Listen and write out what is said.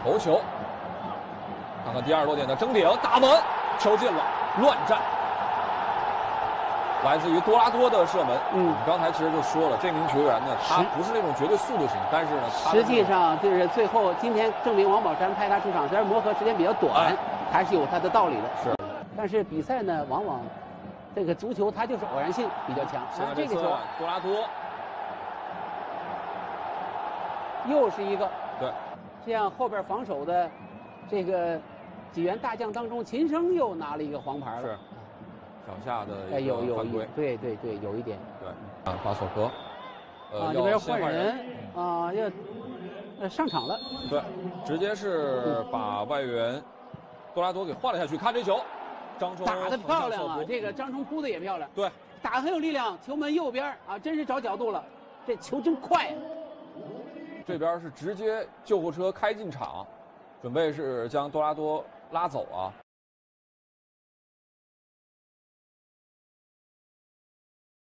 头球，看看第20多点的争顶，打门，球进了，乱战。来自于多拉多的射门。我们刚才其实就说了，这名球员呢，他不是那种绝对速度型，但是呢， 实际上就是最后今天证明王宝山派他出场，虽然磨合时间比较短，还是有他的道理的。 是， 但是比赛呢，往往这个足球它就是偶然性比较强。 这个球，多拉多又是一个。 对， 这样后边防守的这个几员大将当中，秦升又拿了一个黄牌了。 是。脚下的有犯规， 对，有一点。 对，巴索科， 这边换人要上场了。 对，直接是把外援多拉多给换了下去。看这球，张冲打得漂亮啊！这个张冲扑的也漂亮。 对， 打得很有力量，球门右边啊，真是找角度了，这球真快。 这边是直接救护车开进场，准备是将多拉多拉走啊。